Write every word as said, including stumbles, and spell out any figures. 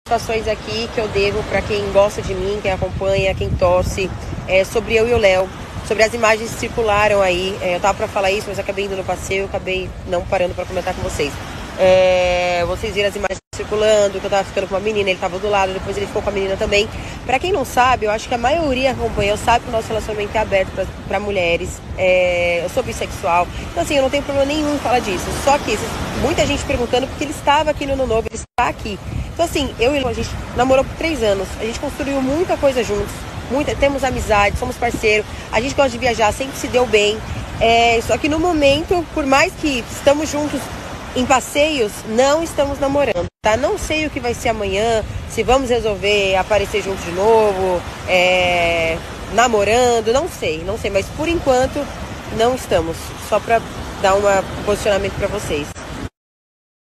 situações aqui que eu devo para quem gosta de mim, quem acompanha, quem torce, é, sobre eu e o Léo, sobre as imagens que circularam aí. É, eu tava para falar isso, mas acabei indo no passeio, acabei não parando para comentar com vocês. É, vocês viram as imagens circulando, que eu tava ficando com uma menina, ele tava do lado, depois ele ficou com a menina também. Pra quem não sabe, eu acho que a maioria que acompanha, sabe que o nosso relacionamento é aberto pra, pra mulheres. É, eu sou bissexual, então assim, eu não tenho problema nenhum em falar disso. Só que muita gente perguntando porque ele estava aqui no Ano Novo, ele está aqui. Então assim, eu e ele, a gente namorou por três anos, a gente construiu muita coisa juntos, muita, temos amizade, somos parceiros, a gente gosta de viajar, sempre se deu bem. É, só que no momento, por mais que estamos juntos em passeios, não estamos namorando, tá? Não sei o que vai ser amanhã, se vamos resolver aparecer juntos de novo, é, namorando, não sei, não sei, mas por enquanto não estamos, só para dar uma, um posicionamento para vocês.